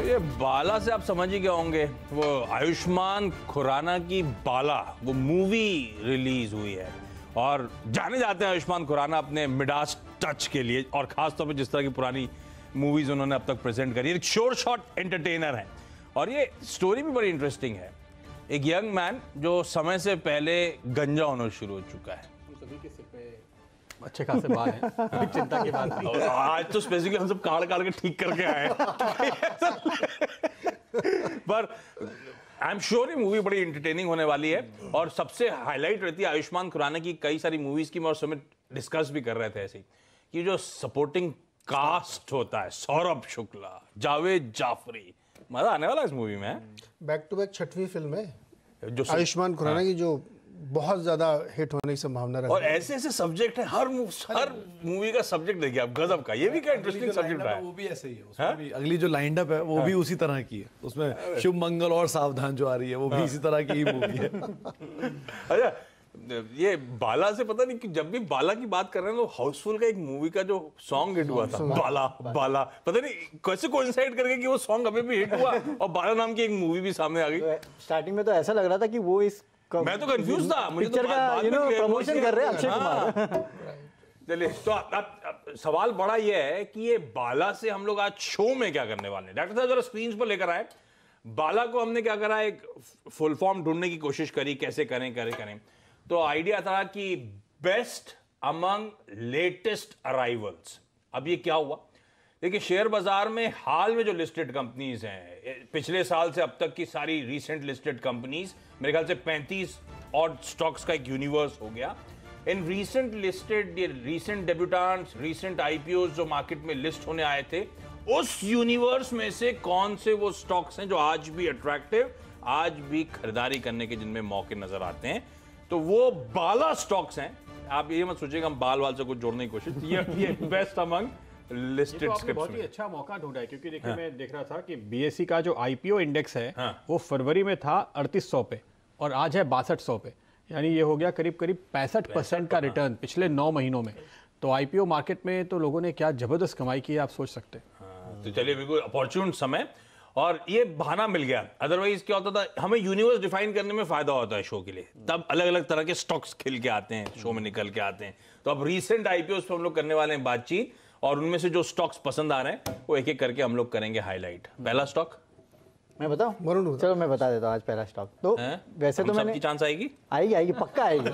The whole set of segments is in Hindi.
ये बाला से आप समझ ही गए होंगे, वो आयुष्मान खुराना की बाला वो मूवी रिलीज हुई है और जाने जाते हैं आयुष्मान खुराना अपने मिडास टच के लिए और खासतौर पे जिस तरह की पुरानी मूवीज उन्होंने अब तक प्रेजेंट करी है। एक शोर शॉट एंटरटेनर है और ये स्टोरी भी बड़ी इंटरेस्टिंग है। एक यंग मैन जो समय से पहले गंजा होना शुरू हो चुका है। सभी के सिर पे अच्छे खासे बाल हैं, चिंता की बात नहीं। आज तो स्पेसिफिकली हम सब काट के ठीक करके आए पर आई एम श्योर ये मूवी बड़ी एंटरटेनिंग होने वाली है और सबसे हाईलाइट रहती है आयुष्मान खुराना की कई सारी मूवीज की। मैं और सुमित डिस्कस भी कर रहे थे ऐसे ही कि जो सपोर्टिंग कास्ट होता है, सौरभ शुक्ला, जावेद जाफरी, मजा आने वाला है इस मूवी में। बैक टू बैक छठवीं फिल्म है जो आयुष्मान खुराना की, जो बहुत ज्यादा हिट होने की संभावना रही। और ऐसे ऐसे सब्जेक्ट है, हर मूवी का सब्जेक्ट देखिए आप, गजब का। ये भी क्या इंटरेस्टिंग सब्जेक्ट है। वो भी ऐसे ही है, उसमें भी अगली जो लाइंड अप है वो भी उसी तरह की है। उसमें शुभ मंगल और सावधान जो आ रही है वो भी इसी तरह की ही मूवी है। अच्छा, ये बाला से पता नहीं कि जब भी बाला की बात कर रहे हैं तो हाउसफुल का एक मूवी का जो सॉन्ग हिट हुआ था, बाला बाला, पता नहीं कैसे कोइंसाइड करके कि वो सॉन्ग अभी भी हिट हुआ और बाला नाम की एक मूवी भी सामने आ गई। स्टार्टिंग में तो ऐसा लग रहा था कि वो इस मैं तो कंफ्यूज था, मुझे पिक्चर का प्रमोशन कर रहे हैं अक्षय कुमार। चलिए, तो अब सवाल बड़ा ये है कि ये बाला से हम लोग आज शो में क्या करने वाले हैं। डॉक्टर साहब जरा स्क्रीन पर लेकर आए। बाला को हमने क्या करा, एक फुल फॉर्म ढूंढने की कोशिश करी, कैसे करें। तो आइडिया था कि बेस्ट अमंग लेटेस्ट अराइवल्स। अब ये क्या हुआ, देखिए शेयर बाजार में हाल में जो लिस्टेड कंपनीज हैं, पिछले साल से अब तक की सारी रीसेंट लिस्टेड कंपनीज, मेरे ख्याल से 35 और स्टॉक्स का एक यूनिवर्स हो गया। इन recent listed, recent debutantes, recent IPO जो मार्केट में लिस्ट होने आए थे, उस यूनिवर्स में से कौन से वो स्टॉक्स हैं जो आज भी अट्रैक्टिव, आज भी खरीदारी करने के जिनमें मौके नजर आते हैं, तो वो बाला स्टॉक्स हैं। आप ये मत सोचिएगा हम बाल वाल से कुछ जोड़ने की कोशिश, ये बेस्ट अमंग लिस्टेड स्क्रिप्ट्स। बहुत ही अच्छा मौका ढूंढा है क्योंकि देखिए मैं देख रहा था कि बीएसई का जो आईपीओ इंडेक्स है वो फरवरी में था 3800 पे और आज है 6200 पे, यानी ये हो गया करीब 65% का रिटर्न पिछले 9 महीनों में। तो आईपीओ मार्केट में तो लोगों ने क्या जबरदस्त कमाई की है, आप सोच सकते हैं। तो चलिए, बिल्कुल अपॉर्चुन समय और ये बहाना मिल गया। अदरवाइज क्या होता था, हमें यूनिवर्स डिफाइन करने में फायदा होता है शो के लिए, तब अलग अलग तरह के स्टॉक्स खिल के आते हैं, शो में निकल के आते हैं। तो अब रीसेंट आईपीओ पे हम लोग करने वाले हैं बातचीत और उनमें से जो स्टॉक्स पसंद आ रहे हैं वो एक एक करके हम लोग करेंगे हाईलाइट। पहला स्टॉक मैं बताऊं? चलो मैं बता देता हूँ आज पहला स्टॉक। तो वैसे तो मैंने चांस आएगी पक्का आएगी।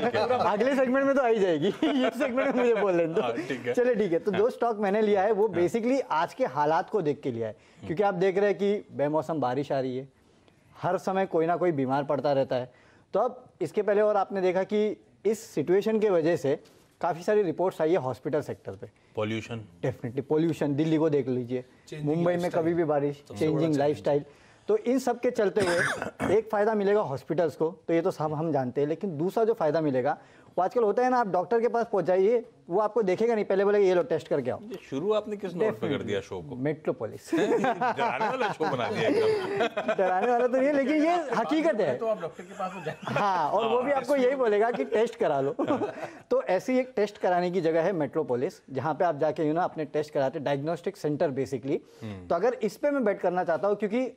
अगले सेगमेंट में तो आई जाएगी, ये सेगमेंट में मुझे बोल लें तो चले ठीक है। तो जो स्टॉक मैंने लिया है वो बेसिकली आज के हालात को देख के लिया है, क्योंकि आप देख रहे हैं कि बेमौसम बारिश आ रही है, हर समय कोई ना कोई बीमार पड़ता रहता है। तो अब इसके पहले और आपने देखा कि इस सिचुएशन की वजह से काफ़ी सारी रिपोर्ट्स आई है हॉस्पिटल सेक्टर पे। पॉल्यूशन, डेफिनेटली पॉल्यूशन, दिल्ली को देख लीजिए, मुंबई में कभी भी बारिश, चेंजिंग लाइफस्टाइल। तो इन सब के चलते हुए एक फ़ायदा मिलेगा हॉस्पिटल्स को, तो ये तो सब हम जानते हैं। लेकिन दूसरा जो फ़ायदा मिलेगा वो आजकल होता है ना, आप डॉक्टर के पास पहुंच जाइए, वो आपको देखेगा नहीं, पहले बोलेगा ये लो टेस्ट करके आओ। शुरू आपने किस नोट पे कर दिया शो को? मेट्रोपोलिस। डराने वाला शो बना दिया एकदम। डराने वाला तो नहीं है, लेकिन ये हकीकत है। तो आप डॉक्टर के पास जाए, हाँ, और वो भी आपको यही बोलेगा कि टेस्ट करा लो। तो ऐसी एक टेस्ट कराने की जगह है मेट्रोपोलिस, जहाँ पे आप जाके अपने टेस्ट कराते, डायग्नोस्टिक सेंटर बेसिकली। तो अगर इस पे मैं बेट करना चाहता हूँ, क्योंकि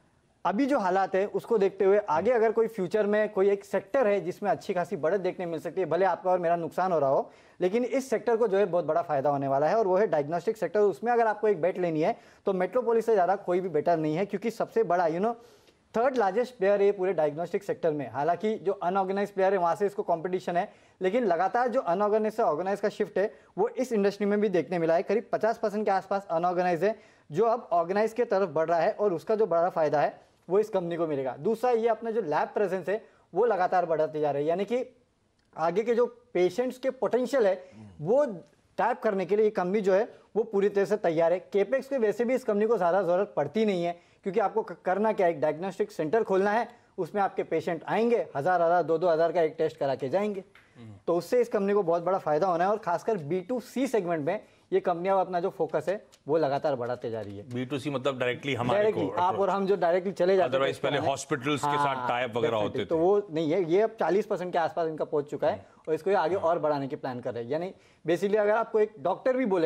अभी जो हालात है उसको देखते हुए आगे अगर कोई फ्यूचर में कोई एक सेक्टर है जिसमें अच्छी खासी बढ़त देखने मिल सकती है, भले आपका और मेरा नुकसान हो रहा हो, लेकिन इस सेक्टर को जो है बहुत बड़ा फायदा होने वाला है, और वो है डायग्नोस्टिक सेक्टर। उसमें अगर आपको एक बेट लेनी है तो मेट्रोपोलिस से ज़्यादा कोई भी बेटर नहीं है, क्योंकि सबसे बड़ा थर्ड लार्जेस्ट प्लेयर है पूरे डायग्नोस्टिक सेक्टर में। हालांकि जो अनऑर्गेनाइज प्लेयर है वहाँ से इसको कॉम्पिटिशन है, लेकिन लगातार जो अनऑर्गेनाइज से ऑर्गेनाइज का शिफ्ट है वो इस इंडस्ट्री में भी देखने मिला है। करीब 50% के आसपास अनऑर्गेनाइज है, जो अब ऑर्गेनाइज की तरफ बढ़ रहा है, और उसका जो बड़ा फायदा है वो इस कंपनी को मिलेगा। दूसरा, ये अपना जो लैब प्रेजेंस है वो लगातार बढ़ाते जा रहे हैं, यानी कि आगे के जो पेशेंट्स के पोटेंशियल है वो टैप करने के लिए ये कंपनी जो है वो पूरी तरह से तैयार है। केपेक्स के वैसे भी इस कंपनी को ज़्यादा ज़रूरत पड़ती नहीं है, क्योंकि आपको करना क्या है, एक डायग्नोस्टिक सेंटर खोलना है, उसमें आपके पेशेंट आएंगे, 1000 2-2 हज़ार का एक टेस्ट करा के जाएंगे। तो उससे इस कंपनी को बहुत बड़ा फायदा होना है, और खासकर B2C सेगमेंट में ये कंपनियां अपना जो फोकस है वो लगातार बढ़ाते जा रही है। B2C मतलब डायरेक्टली हमारे को, आप और हम जो डायरेक्टली चले जाते हैं, अदरवाइज पहले हॉस्पिटल्स के साथ टाई अप वगैरह होते थे, तो वो नहीं है। ये अब 40% के आसपास इनका पहुंच चुका है, और इसको ये आगे और बढ़ाने की प्लान कर रहे हैं। यानी बेसिकली अगर आपको एक डॉक्टर भी बोलेगा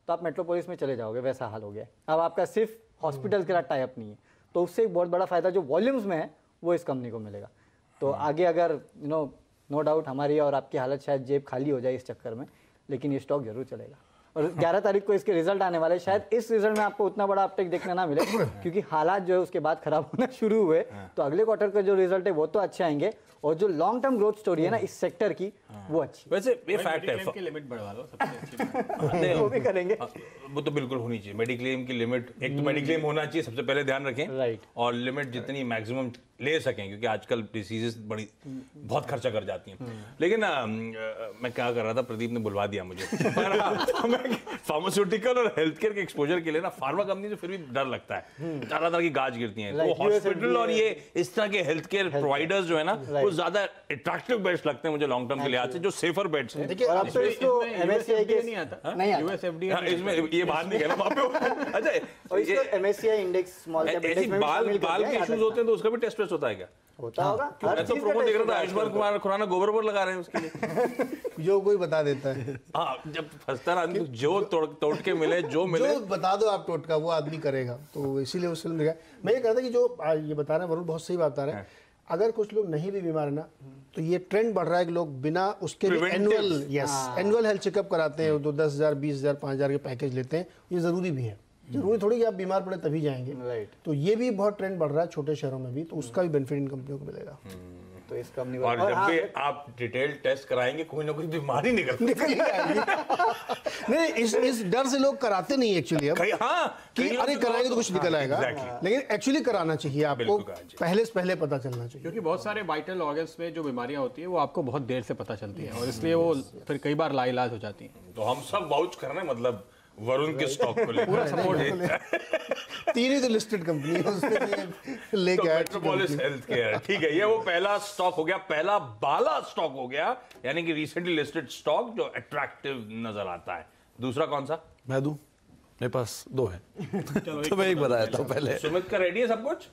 तो आप मेट्रोपोलिस में चले जाओगे, वैसा हाल हो गया है। अब आपका सिर्फ हॉस्पिटल के साथ टाई अप नहीं है, तो उससे एक बहुत बड़ा फायदा जो वॉल्यूम्स में है वो इस कंपनी को मिलेगा। तो आगे अगर नो डाउट हमारी और आपकी हालत शायद जेब खाली हो जाए इस चक्कर में, लेकिन ये स्टॉक जरूर चलेगा। और 11 तारीख को इसके रिजल्ट आने वाले, शायद इस रिजल्ट में आपको उतना बड़ा अपटेक देखने ना मिले क्योंकि हालात जो है उसके बाद खराब होना शुरू हुए। तो अगले क्वार्टर का जो रिजल्ट है वो तो अच्छे आएंगे, और जो लॉन्ग टर्म ग्रोथ स्टोरी है ना इस सेक्टर की वो अच्छी। वैसे ये फैक्ट है, की लिमिट बढ़वा लो, सबसे अच्छी बात। वो भी करेंगे, वो तो बिल्कुल होनी चाहिए। मेडिक्लेम की लिमिट, एक तो मेडिक्लेम होना चाहिए सबसे पहले ध्यान रखें, राइट, और लिमिट जितनी मैक्सिमम ले सकें, क्योंकि आजकल डिसीजेस बड़ी बहुत खर्चा कर जाती हैं। लेकिन मैं क्या कर रहा था, प्रदीप ने बुलवा दिया मुझे। तो मैं फार्मास्यूटिकल और हेल्थ केयर के एक्सपोजर के लिए ना फार्मा कंपनी से फिर भी डर लगता है, तरह तरह की गाज गिरती हैं। तो हॉस्पिटल और ये इस तरह के हेल्थ केयर प्रोवाइडर्स जो है ना वो ज्यादा अट्रैक्टिव बेट्स लगते हैं मुझे लॉन्ग टर्म के लिहाज से, जो सेफर बेट्स हैं। देखिए अब तो इसको एमएससीआई के नहीं आता, नहीं आता, यूएस एफडीए इसमें ये बाहर नहीं गया वहां पे। अच्छा, और इसको MSCI index small cap index में बाल के इश्यूज होते हैं तो उसका भी टेस्ट होता है क्या? होता होगा। मैं तो प्रोमो देख रहा था, आयुष्मान कुमार खुराना गोबर पर लगा रहे हैं उसके लिए। जो कोई बता देता है। हाँ, जब फंसता ना तो जो तोड़ के मिले, जो मिले जो बता दो आप टोटका, वो आदमी करेगा। तो इसीलिए उस फिल्म देखा। मैं ये कहता कि जो ये बता रहे हैं वरुण, बहुत सही बात बता रहे हैं। अगर कुछ लोग नहीं भी बीमार है ना, तो ये ट्रेंड बढ़ रहा है कि लोग बिना उसके भी एनुअल हेल्थ चेकअप कराते हैं, तो 10,000 20,000 5,000 के पैकेज लेते हैं। ये जरूरी भी है, जरूरी थोड़ी कि आप बीमार पड़े तभी जाएंगे। राइट, तो ये भी बहुत ट्रेंड बढ़ रहा है छोटे शहरों में भी, तो उसका भी बेनिफिट इन कंपनियों को मिलेगा। तो इस कंपनी और जब भी आप डिटेल टेस्ट कराएंगे कोई ना कोई बीमारी निकल नहीं, इस डर से लोग कराते नहीं एक्चुअली अब कि अरे कराएंगे तो कुछ निकल आएगा। लेकिन एक्चुअली कराना चाहिए, आपको पहले से पहले पता चलना चाहिए, क्योंकि बहुत सारे वाइटल ऑर्गन्स में जो बीमारियां होती है वो आपको बहुत देर से पता चलती है, और इसलिए वो फिर कई बार लाइलाज हो जाती है। तो हम सब वाउच कर रहे हैं, मतलब वरुण के स्टॉक को लेकर सपोर्ट है। 3 ही तो लिस्टेड कंपनी है, उसमें लेके आए मेट्रोपोलिस हेल्थ केयर, ठीक है, ये वो पहला स्टॉक हो गया, पहला बाला स्टॉक हो गया, यानी कि रिसेंटली लिस्टेड स्टॉक जो अट्रैक्टिव नजर आता है। दूसरा कौन सा? मैं दूं, मेरे पास 2 है। तो मैं एक बताया था पहले। सुमित का रेडी है सब कुछ?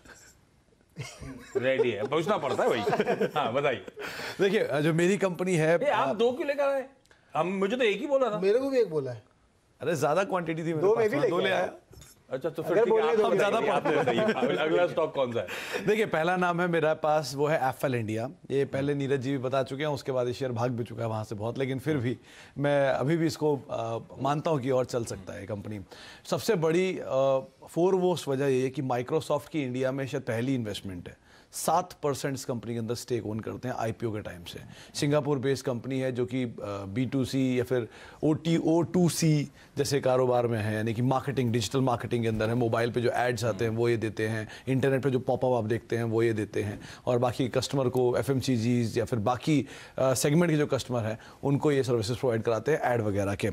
रेडी है, पूछना पड़ता है भाई। हाँ बताइए। देखिए, जो मेरी कंपनी है, आप 2 क्यों लेकर आए? हम मुझे तो एक ही बोला था। मेरे को भी एक बोला है। अरे ज्यादा क्वांटिटी थी मेरे पास, 2 ले आया। अच्छा, तो फिर आप ज्यादा पढ़ते हैं। अगला स्टॉक कौन सा है? देखिए, पहला नाम है मेरे पास, वो है एफएल इंडिया। ये पहले नीरज जी भी बता चुके हैं, उसके बाद ये शेयर भाग भी चुका है वहाँ से बहुत, लेकिन फिर भी मैं अभी भी इसको मानता हूँ कि और चल सकता है कंपनी। सबसे बड़ी फोरमोस्ट वजह ये है कि माइक्रोसॉफ्ट की इंडिया में शायद पहली इन्वेस्टमेंट है। 7% इस कंपनी के अंदर स्टेक ओन करते हैं आईपीओ के टाइम से। सिंगापुर बेस्ड कंपनी है जो कि B2C या फिर O2C जैसे कारोबार में है, यानी कि मार्केटिंग, डिजिटल मार्केटिंग के अंदर है। मोबाइल पे जो एड्स आते हैं वो ये देते हैं, इंटरनेट पे जो पॉपअप आप देखते हैं वो ये देते हैं, और बाकी कस्टमर को FMCGs या फिर बाकी सेगमेंट के जो कस्टमर हैं उनको ये सर्विसेज प्रोवाइड कराते हैं एड वगैरह के।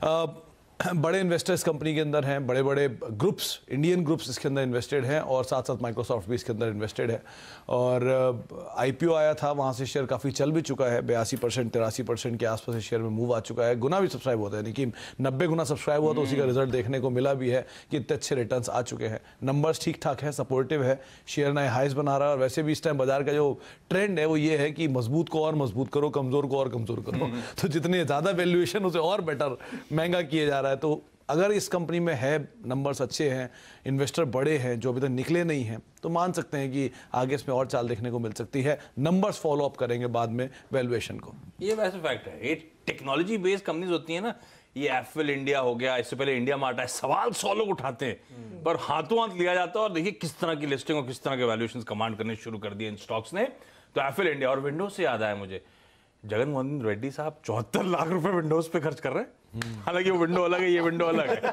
बड़े इन्वेस्टर्स कंपनी के अंदर हैं, बड़े बड़े ग्रुप्स, इंडियन ग्रुप्स इसके अंदर इन्वेस्टेड हैं, और साथ साथ माइक्रोसॉफ्ट भी इसके अंदर इन्वेस्टेड है। और आईपीओ आया था, वहाँ से शेयर काफ़ी चल भी चुका है, 82% 83% के आसपास इस शेयर में मूव आ चुका है। गुना भी सब्सक्राइब होता है, यानी कि 90 गुना सब्सक्राइब हुआ, तो उसी का रिजल्ट देखने को मिला भी है कि इतने अच्छे रिटर्न्स आ चुके हैं। नंबर्स ठीक ठाक है, सपोर्टिव है, शेयर नए हाइज बना रहा है। और वैसे भी इस टाइम बाजार का जो ट्रेंड है वो ये है कि मजबूत को और मजबूत करो, कमजोर को और कमजोर करो। तो जितने ज़्यादा वैल्यूएशन उसे और बेटर महंगा किए जा रहा है। तो अगर इस कंपनी में है, नंबर्स अच्छे हैं, इन्वेस्टर बड़े हैं जो अभी तक निकले नहीं हैं, तो मान सकते हैं कि आगे इसमें और चाल देखने को मिल सकती है। नंबर्स फॉलो अप करेंगे बाद में वैल्यूएशन को। ये वैसे फैक्ट है, ये टेक्नोलॉजी बेस्ड कंपनीज होती है ना, ये एफएल इंडिया हो गया, इससे पहले इंडिया मार्ट है, सवाल 100 लोग उठाते हैं पर हाथों हाथ लिया जाता है। और देखिए किस तरह की लिस्टिंग और किस तरह के वैल्यूएशंस कमांड करने शुरू कर दिए इन स्टॉक्स ने। तो एफएल इंडिया, और विंडोज से याद आया मुझे, जगन मोहन रेड्डी साहब 74 लाख रुपए विंडोज पे खर्च कर रहे हैं। हालांकि वो विंडो अलग है, ये विंडो अलग है।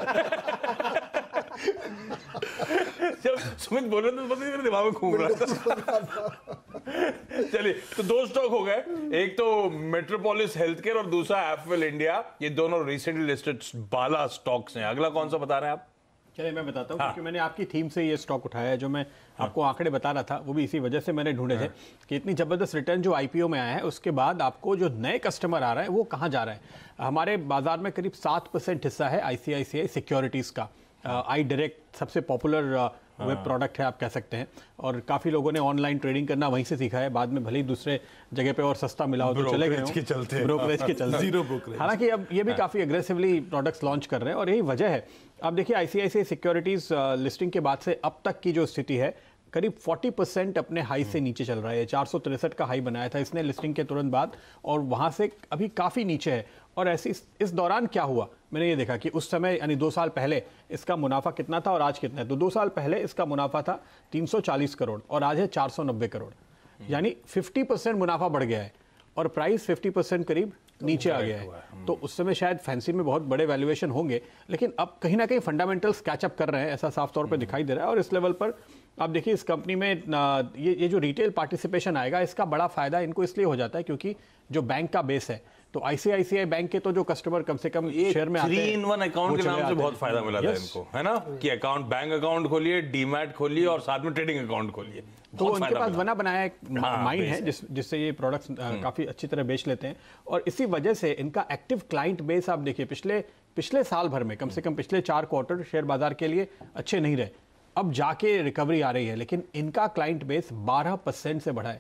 जब सुमित बोल रहे थे तो मेरे दिमाग में घूम रहा था। चलिए, तो 2 स्टॉक हो गए, एक तो मेट्रोपोलिस हेल्थ केयर और दूसरा एफएल इंडिया। ये दोनों रिसेंटली लिस्टेड बाला स्टॉक्स हैं। अगला कौन सा बता रहे हैं आप? चलिए मैं बताता हूँ, क्योंकि मैंने आपकी थीम से ये स्टॉक उठाया है। जो मैं आपको आंकड़े बता रहा था वो भी इसी वजह से मैंने ढूंढे थे कि इतनी ज़बरदस्त रिटर्न जो आईपीओ में आया है, उसके बाद आपको जो नए कस्टमर आ रहा है वो कहाँ जा रहा है। हमारे बाजार में करीब 7% हिस्सा है आईसीआईसीआई सिक्योरिटीज़ का। आई डायरेक्ट सबसे पॉपुलर वेब प्रोडक्ट है आप कह सकते हैं, और काफ़ी लोगों ने ऑनलाइन ट्रेडिंग करना वहीं से सीखा है, बाद में भले ही दूसरे जगह पे और सस्ता मिला हो तो चले गए के चलते ब्रोकरेज के चलते जीरो ब्रोकरेज। हालांकि अब ये भी काफ़ी एग्रेसिवली प्रोडक्ट्स लॉन्च कर रहे हैं और यही वजह है। अब देखिए ICICI सिक्योरिटीज़ लिस्टिंग के बाद से अब तक की जो स्थिति है, करीब 40% अपने हाई से नीचे चल रहा है। 463 का हाई बनाया था इसने लिस्टिंग के तुरंत बाद, और वहाँ से अभी काफ़ी नीचे है। और ऐसी इस दौरान क्या हुआ, मैंने ये देखा कि उस समय यानी 2 साल पहले इसका मुनाफा कितना था और आज कितना है। तो 2 साल पहले इसका मुनाफा था 340 करोड़ और आज है 490 करोड़, यानी 50% मुनाफा बढ़ गया है और प्राइस 50% करीब नीचे आ गया है। तो उस समय शायद फैंसी में बहुत बड़े वैल्यूएशन होंगे, लेकिन अब कहीं ना कहीं फंडामेंटल्स कैचअप कर रहे हैं, ऐसा साफ तौर पे दिखाई दे रहा है। और इस लेवल पर आप देखिए इस कंपनी में ये जो रिटेल पार्टिसिपेशन आएगा, इसका बड़ा फायदा इनको इसलिए हो जाता है क्योंकि जो बैंक का बेस है, तो ICICI बैंक के तो जो कस्टमर कम से कम शेयर में आते हैं, 3-in-1 अकाउंट के नाम से बहुत फायदा मिला था इनको, है ना, कि अकाउंट, बैंक अकाउंट खोलिए, डीमैट खोलिए और साथ में ट्रेडिंग अकाउंट खोलिए। तो उनके पास बना बनाया एक माइंड है जिससे ये प्रोडक्ट्स काफी अच्छी तरह बेच लेते हैं। और इसी वजह से इनका एक्टिव क्लाइंट बेस आप देखिए पिछले साल भर में, कम से कम पिछले 4 क्वार्टर शेयर बाजार के लिए अच्छे नहीं रहे, अब जाके रिकवरी आ रही है, लेकिन इनका क्लाइंट बेस 12% से बढ़ा है।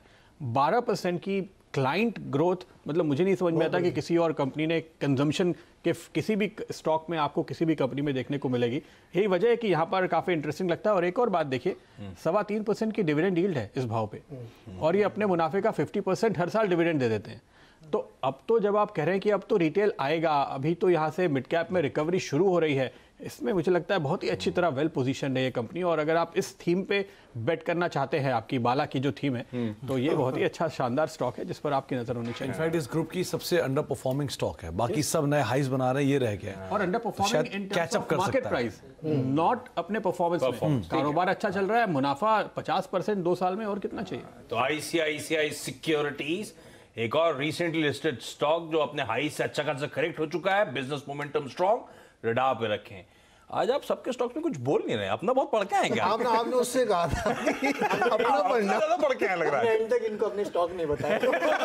12% की क्लाइंट ग्रोथ, मतलब मुझे नहीं समझ में आता कि किसी और कंपनी ने कंजम्पशन के किसी भी स्टॉक में आपको किसी भी कंपनी में देखने को मिलेगी। यही वजह है कि यहाँ पर काफ़ी इंटरेस्टिंग लगता है। और एक और बात देखिए, 3.25% की डिविडेंड यील्ड है इस भाव पे, और ये अपने मुनाफे का 50% हर साल डिविडेंड दे देते हैं। तो अब तो जब आप कह रहे हैं कि अब तो रिटेल आएगा, अभी तो यहाँ से मिड कैप में रिकवरी शुरू हो रही है, इसमें मुझे लगता है बहुत ही अच्छी तरह वेल पोजीशन है ये कंपनी। और अगर आप इस थीम पे बेट करना चाहते हैं, आपकी बाला की जो थीम है, तो ये बहुत ही अच्छा शानदार स्टॉक है जिस पर आपकी नजर होनी चाहिए। इनफैक्ट इस ग्रुप की सबसे अंडर परफॉर्मिंग स्टॉक है, बाकी सब नए हाईज बना रहे हैं, ये रह गया है। और under performing in terms of market price, not अपने परफॉर्मेंस में। कारोबार अच्छा चल रहा है, मुनाफा 50% 2 साल में, और कितना चाहिए। तो ICICI सिक्योरिटीज एक और रिसेंटली लिस्टेड स्टॉक जो अपने हाई से अच्छा खासा करेक्ट हो चुका है, बिजनेस मोमेंटम स्ट्रॉन्ग, रडार पे रखें। आज आप सबके स्टॉक में कुछ बोल नहीं रहे, अपना बहुत पढ़ के आए क्या? आपने उससे कहा था अपना पढ़ना, ज्यादा पढ़ के आए लग रहा है। एंड तक इनको अपने स्टॉक नहीं बताया।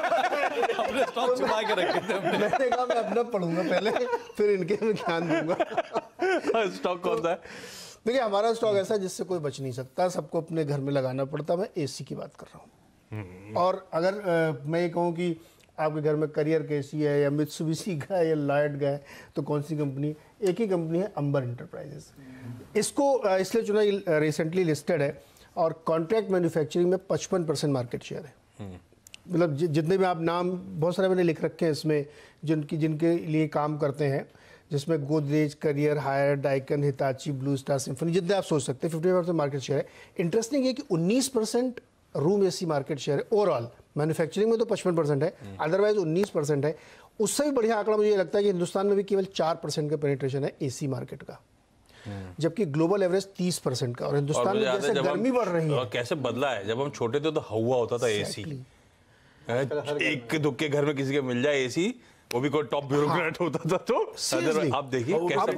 अपने स्टॉक छुपा के रखे थे हमने। मैंने कहा मैं अपना पढ़ूंगा पहले, फिर इनके में ध्यान दूंगा। स्टॉक कौन सा है? देखिए, हमारा स्टॉक ऐसा है जिससे कोई बच नहीं सकता, सबको अपने घर में लगाना पड़ता। मैं AC की बात कर रहा हूँ। और अगर मैं ये कहूँ कि आपके घर में करियर का AC है या मित्सुबिशी का है या लॉयड का है, तो कौन सी कंपनी? एक ही कंपनी है, अंबर इंटरप्राइजेस। इसको इसलिए चुना, रिसेंटली लिस्टेड है और कॉन्ट्रैक्ट मैन्युफैक्चरिंग में 55% मार्केट शेयर है। मतलब जितने भी आप नाम, बहुत सारे मैंने लिख रखे हैं इसमें जिनके लिए काम करते हैं, जिसमें Godrej, Carrier, Haier, Daikin, Hitachi, Blue Star, Symphony, जितने आप सोच सकते हैं, 50% मार्केट शेयर है। इंटरेस्टिंग है कि 19% रूम AC मार्केट शेयर है ओवरऑल। मैन्युफैक्चरिंग में तो 55% है, अदरवाइज 19% है। उससे भी बढ़िया आंकड़ा मुझे लगता है कि हिंदुस्तान में भी केवल 4% का पेनिट्रेशन है AC मार्केट का, जबकि ग्लोबल एवरेज 30% का। और हिंदुस्तान में जैसे गर्मी बढ़ रही है, कैसे बदला है। जब हम छोटे थे तो हवा होता था AC, एक दुक्के घर में किसी के मिल जाए AC, वो भी कोई टॉप ब्यूरोक्रेट होता था। तो आप देखिए कैसे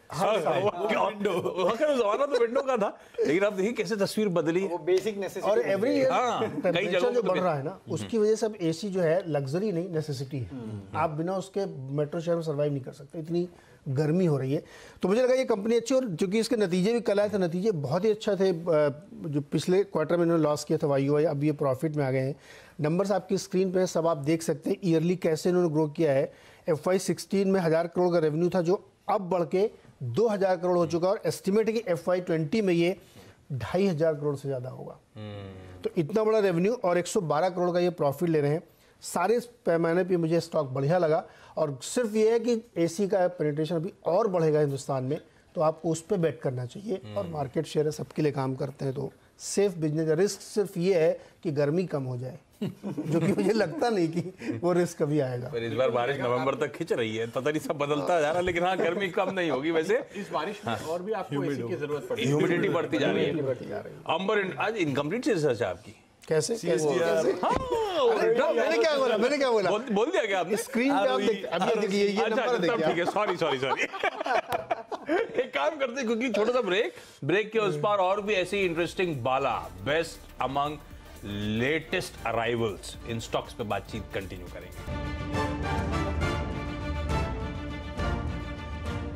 जमाना तो विंडो का था, लेकिन आप देखिए कैसे तस्वीर बदली। वो बेसिक नेसेसिटी। और एवरी ईयर कई टेम्परेचर जगहों जो पे बढ़ रहा है ना, उसकी वजह से अब AC जो है लग्जरी नहीं, नेसेसिटी है। आप बिना उसके मेट्रो शहर में सर्वाइव नहीं कर सकते, इतनी गर्मी हो रही है। तो मुझे लगा ये कंपनी अच्छी, और चूंकि इसके नतीजे भी कल आए थे, नतीजे बहुत ही अच्छा थे। जो पिछले क्वार्टर में इन्होंने लॉस किया था YoY, अब ये प्रॉफिट में आ गए हैं। नंबर्स आपकी स्क्रीन पे सब आप देख सकते हैं, ईयरली कैसे इन्होंने ग्रो किया है। FY16 में 1000 करोड़ का रेवेन्यू था, जो अब बढ़ के 2000 करोड़ हो चुका है, और एस्टिमेट है कि FY20 में ये 2500 करोड़ से ज़्यादा होगा। तो इतना बड़ा रेवेन्यू और 112 करोड़ का ये प्रॉफिट ले रहे हैं। सारे पैमाने पे मुझे स्टॉक बढ़िया लगा। और सिर्फ ये है कि AC का पेनिट्रेशन अभी और बढ़ेगा हिंदुस्तान में, तो आपको उस पर बेट करना चाहिए। और मार्केट शेयर है, सबके लिए काम करते हैं, तो सेफ बिजनेस। रिस्क सिर्फ ये है कि गर्मी कम हो जाए, जो कि मुझे लगता नहीं कि वो रिस्क कभी आएगा। पर इस बार बारिश नवंबर तक खिंच रही है, पता नहीं सब बदलता जा रहा है, लेकिन हाँ गर्मी कम नहीं होगी। वैसे इस बारिश में और भी आपको AC की जरूरत पड़ेगी, ह्यूमिडिटी बढ़ती जा रही है। अंबर आज इनकम्प्लीट रिसर्च है आपकी, कैसे? मैंने क्या बोला? बोल दिया क्या आपने? स्क्रीन पे आप अभी देखिए, ये नंबर देखिए। ठीक है, सॉरी एक काम करते हैं, क्योंकि छोटा सा ब्रेक के उस पार और भी ऐसी इंटरेस्टिंग बाला best among latest arrivals in stocks पे बातचीत कंटिन्यू करेंगे।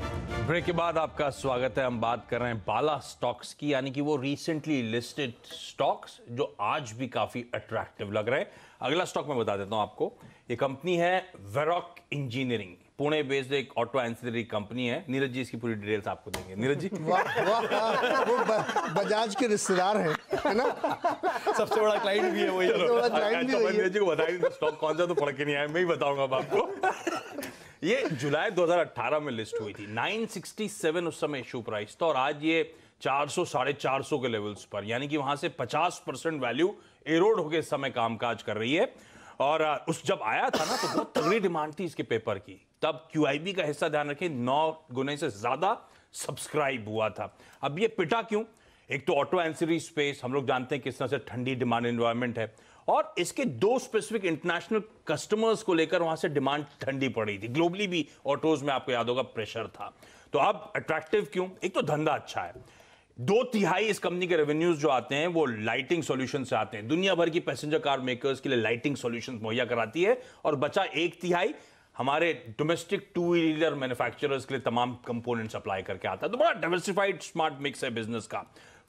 ब्रेक के बाद आपका स्वागत है। हम बात कर रहे हैं बाला स्टॉक्स की, यानी कि वो रिसेंटली लिस्टेड स्टॉक्स जो आज भी काफी अट्रैक्टिव लग रहे हैं। अगला स्टॉक मैं बता देता हूं आपको, ये कंपनी है वेरॉक इंजीनियरिंग, पुणे बेस्ड एक ऑटो एंसिलरी कंपनी है। नीरज जी इसकी पूरी डिटेल्स आपको देंगे। नीरज जी। वाह वाह, वो बजाज के रिश्तेदार हैं, है ना? सबसे बड़ा क्लाइंट भी है वही। सबसे बड़ा क्लाइंट भी वही है। नीरज जी को बताइए स्टॉक कौन सा, तो पढ़ के नहीं आया, मैं ही बताऊंगा अब आपको। ये जुलाई 2018 में लिस्ट हुई थी, 967 उस समय इशू प्राइस था, और आज ये 400 450 के लेवल्स पर, यानी कि वहां से 50% वैल्यू एरोड होकर इस समय कामकाज कर रही है। और उस जब आया था ना तो बहुत तगड़ी डिमांड थी इसके पेपर की, तब QIB का हिस्सा ध्यान रखें 9 गुने से ज्यादा सब्सक्राइब हुआ था। अब ये पिटा क्यों? एक तो ऑटो एंसिलरी स्पेस, हम लोग जानते हैं किस तरह से ठंडी डिमांड एनवायरनमेंट है, और इसके दो स्पेसिफिक इंटरनेशनल कस्टमर्स को लेकर वहां से डिमांड ठंडी पड़ रही थी। ग्लोबली भी ऑटोज में आपको याद होगा प्रेशर था। तो अब अट्रैक्टिव क्यों? एक तो धंधा अच्छा है, 2/3 इस कंपनी के रेवेन्यूज जो आते हैं वो लाइटिंग सॉल्यूशन से आते हैं। दुनिया भर की पैसेंजर कार मेकर्स के लिए लाइटिंग सॉल्यूशन मुहैया कराती है, और बचा 1/3 हमारे डोमेस्टिक 2 व्हीलर मैन्युफैक्चरर्स के लिए तमाम कंपोनेंट सप्लाई करके आता है। तो बड़ा डाइवर्सिफाइड स्मार्ट मिक्स है बिजनेस का।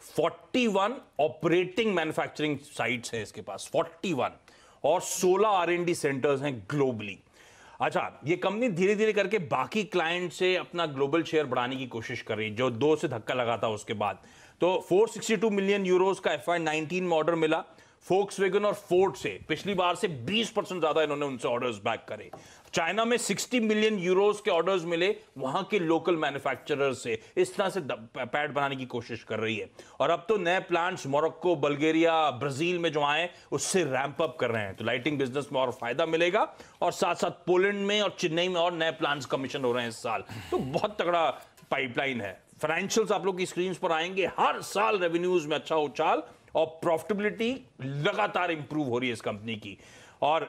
41 ऑपरेटिंग मैन्युफैक्चरिंग साइट्स हैं इसके पास, 41, और 16 R&D सेंटर्स हैं ग्लोबली। अच्छा, ये कंपनी धीरे धीरे करके बाकी क्लाइंट से अपना ग्लोबल शेयर बढ़ाने की कोशिश कर रही है, जो 2 से धक्का लगा था उसके बाद। तो 462 मिलियन यूरोस का FY19 में ऑर्डर मिला फोक्सवैगन और फोर्ड से, पिछली बार से 20% ज्यादा इन्होंने उनसे ऑर्डर्स बैक करे। चाइना में 60 मिलियन यूरोस के ऑर्डर्स मिले वहां के लोकल मैन्युफैक्चरर्स से। इस तरह से पैड बनाने की कोशिश कर रही है, और अब तो नए प्लांट्स मोरक्को, बल्गेरिया, ब्राजील में जो आए उससे रैंप अप कर रहे हैं। तो लाइटिंग बिजनेस में और फायदा मिलेगा, और साथ साथ पोलैंड में और चेन्नई में और नए प्लांट्स कमीशन हो रहे हैं इस साल। तो बहुत तगड़ा पाइपलाइन है। फाइनेंशियल्स आप लोग की स्क्रीन पर आएंगे, हर साल रेवेन्यूज में अच्छा उछाल, और प्रॉफिटेबिलिटी लगातार इंप्रूव हो रही है इस कंपनी की। और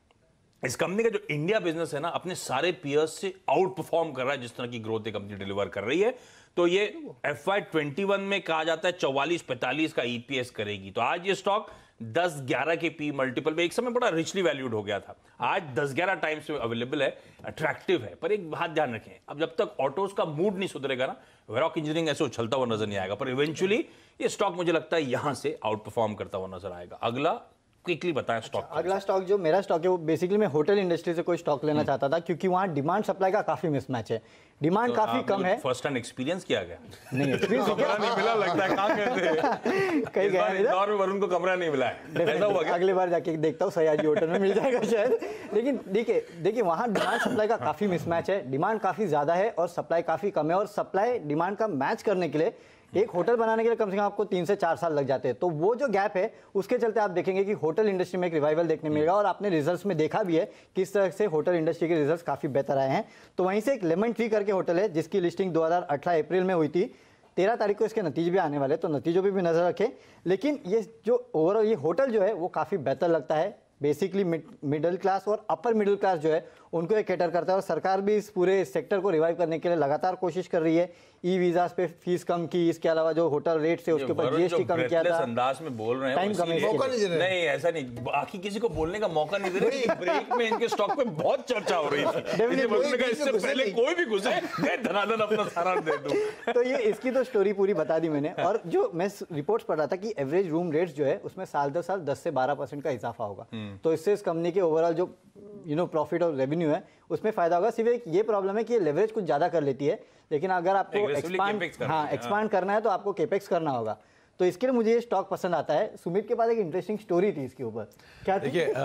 इस कंपनी का जो इंडिया बिजनेस है ना, अपने सारे पीयर्स से आउट परफॉर्म कर रहा है जिस तरह की ग्रोथ ये कंपनी डिलीवर कर रही है। तो ये FY21 में कहा जाता है 44-45 का EPS करेगी। तो आज ये स्टॉक 10-11 के पी मल्टीपल में एक समय बड़ा रिचली वैल्यूड हो गया था, आज 10-11 टाइम्स में अवेलेबल है, अट्रैक्टिव है। पर एक बात ध्यान रखें, अब जब तक ऑटोज का मूड नहीं सुधरेगा ना, वेरॉक इंजीनियरिंग ऐसे उछलता हुआ नजर नहीं आएगा, पर इवेंचुअली ये स्टॉक मुझे लगता है यहां से आउट परफॉर्म करता हुआ नजर आएगा। अगला क्विकली बताएं स्टॉक। अगला स्टॉक जो मेरा स्टॉक है वो बेसिकली मैं होटल इंडस्ट्री से कोई स्टॉक लेना चाहता था, क्योंकि वहाँ डिमांड सप्लाई का काफी मिसमैच है। डिमांड काफी कम है। फर्स्ट हैंड एक्सपीरियंस किया गया? नहीं, एक्सपीरियंस कमरा नहीं मिला लगता है, कहां कहते हैं कहीं गया है इंदौर में वरुण को कमरा नहीं मिला है, ऐसा हुआ क्या? अगली बार जाके देखता हूँ, सयाजी होटल में मिल जाएगा शायद। लेकिन देखिए वहाँ डिमांड सप्लाई का काफी मिसमैच है। डिमांड काफी ज्यादा है और सप्लाई काफी कम है, और सप्लाई डिमांड का मैच करने के लिए एक होटल बनाने के लिए कम से कम आपको 3 से 4 साल लग जाते हैं। तो वो जो गैप है उसके चलते आप देखेंगे कि होटल इंडस्ट्री में एक रिवाइवल देखने मिलेगा, और आपने रिजल्ट्स में देखा भी है किस तरह से होटल इंडस्ट्री के रिजल्ट्स काफी बेहतर आए हैं। तो वहीं से एक लेमन ट्री करके होटल है जिसकी लिस्टिंग 2018 अप्रैल में हुई थी, 13 तारीख को इसके नतीजे भी आने वाले, तो नतीजों पर भी नजर रखें। लेकिन ये जो ओवरऑल ये होटल जो है वो काफी बेहतर लगता है। बेसिकली मिडिल क्लास और अपर मिडिल क्लास जो है उनको ये कैटर करता है, और सरकार भी इस पूरे सेक्टर को रिवाइव करने के लिए लगातार कोशिश कर रही है। ई वीजास पे फीस कम की, इसके अलावा जो होटल रेट से उसके ऊपर GST कम किया था। अंदाज में बोल रहे हैं, टाइम कम है, मौका नहीं दे रहे। नहीं ऐसा नहीं, बाकी किसी को बोलने का मौका नहीं दे रहे। ब्रेक में इनके स्टॉक पे बहुत चर्चा हो रही थी, इससे पहले कोई भी घुसे मैं धनाधन अपना सारा दे दूं। तो ये इसकी तो स्टोरी पूरी बता दी मैंने। और जो मैं रिपोर्ट्स पढ़ रहा था कि एवरेज रूम रेट्स जो है उसमें साल दर साल 10 से 12% का इजाफा होगा। तो इससे इस कंपनी के ओवरऑल जो प्रॉफिट और रेवेन्यू है उसमें फायदा होगा। सिर्फ एक ये प्रॉब्लम है कि ये लेवरेज कुछ ज्यादा कर लेती है, लेकिन अगर आपको एक्सपांड करना है तो आपको केपेक्स करना होगा। तो इसके लिए मुझे ये स्टॉक पसंद आता है। सुमित के पास एक इंटरेस्टिंग स्टोरी थी इसके ऊपर, क्या थी? देखिए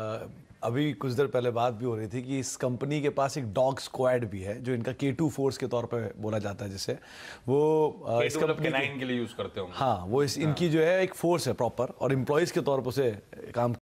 अभी कुछ देर पहले बात भी हो रही थी कि इस कंपनी के पास एक डॉग स्क्वाड भी है, जो इनका K2 फोर्स के तौर पे बोला जाता है, जिसे वो इस कंपनी K9 के लिए यूज करते होंगे। हाँ, वो इनकी जो है एक फोर्स है प्रॉपर, और एम्प्लॉइज के तौर पर उसे काम